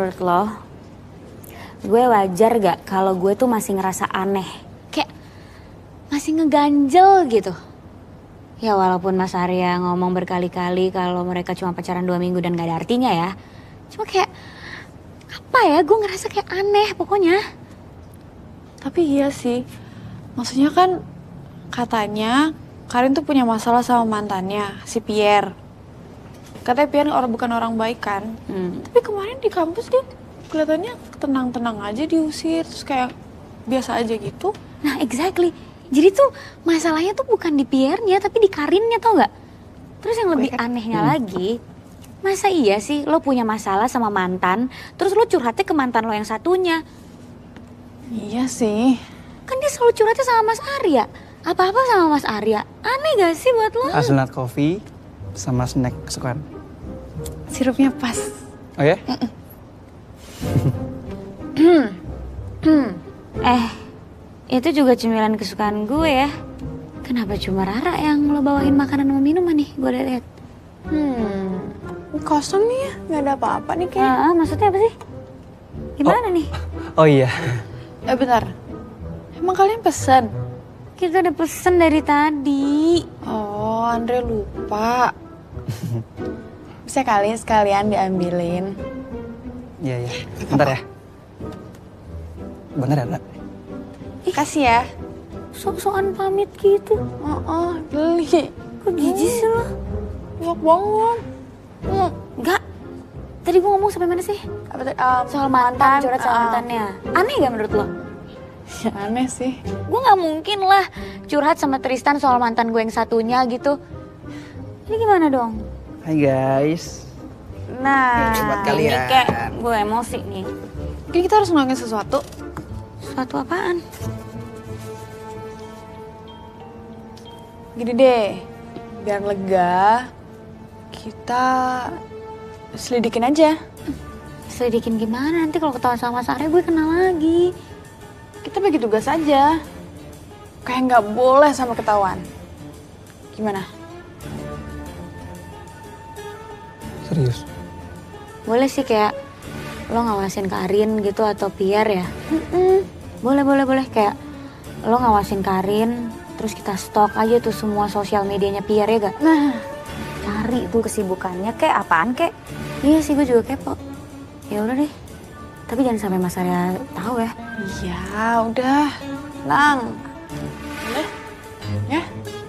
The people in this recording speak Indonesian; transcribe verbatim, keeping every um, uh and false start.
menurut lo, gue wajar gak kalau gue tuh masih ngerasa aneh? Kayak masih ngeganjel gitu. Ya walaupun Mas Arya ngomong berkali-kali kalau mereka cuma pacaran dua minggu dan gak ada artinya ya. Cuma kayak, apa ya, gue ngerasa kayak aneh pokoknya. Tapi iya sih, maksudnya kan katanya Karin tuh punya masalah sama mantannya, si Pierre. Katanya Pierre orang bukan orang baik kan. Hmm. Tapi kemarin di kampus dia kelihatannya tenang-tenang aja diusir, terus kayak biasa aja gitu. Nah exactly, jadi tuh masalahnya tuh bukan di Pierre-nya tapi di Karinnya, tau gak? Terus yang lebih kan, anehnya hmm. lagi, masa iya sih lo punya masalah sama mantan, terus lo curhatnya ke mantan lo yang satunya? Iya sih. Kan dia selalu curhatnya sama Mas Arya. Apa-apa sama Mas Arya. Aneh gak sih buat lo? Hazelnut coffee sama snack kesukaan. Sirupnya pas. Oh ya? eh, itu juga cemilan kesukaan gue ya. Kenapa cuma Rara yang lo bawain makanan sama minuman nih? Gue udah liat. Hmm, kosong nih ya. Gak ada apa-apa nih kayaknya. Ah, maksudnya apa sih? Gimana oh. nih? Oh iya. Eh bentar. Emang kalian pesan? Kita udah pesen dari tadi. Oh, Andre lupa. Bisa kali sekalian diambilin. Iya, iya. Bentar ya. Bentar ya, Mbak. Kasih ya. Sok-sokan pamit gitu. Oh, oh, beli. Kok jijik sih lo? Enak banget. Hmm. Enggak. Tadi gue ngomong sampai mana sih? Apa tadi? Um, soal mantan, curhat soal uh, mantannya. Aneh gak menurut lo? Ya aneh sih. Gue gak mungkin lah curhat sama Tristan soal mantan gue yang satunya gitu. Ini gimana dong? Hai guys. Nah, buat kalian. Ini kayak gue emosi nih. Oke, kita harus ngelakuin sesuatu. Sesuatu apaan? Gini deh, biar lega, kita selidikin aja. Selidikin gimana? Nanti kalau ketahuan sama Mas Arya gue kenal lagi. Kita bagi tugas aja. Kayak nggak boleh sama ketahuan. Gimana? Serius? Boleh sih kayak lo ngawasin Karin gitu atau Pierre ya. Mm-mm. Boleh, boleh, boleh. Kayak lo ngawasin Karin, terus kita stok aja tuh semua sosial medianya Pierre ya gak? Nah, cari tuh kesibukannya kayak apaan kek. Iya sih gue juga kepo. Ya udah deh. Tapi jangan sampai Mas Arya tahu ya. Iya, udah. Tenang. Udah. Ya.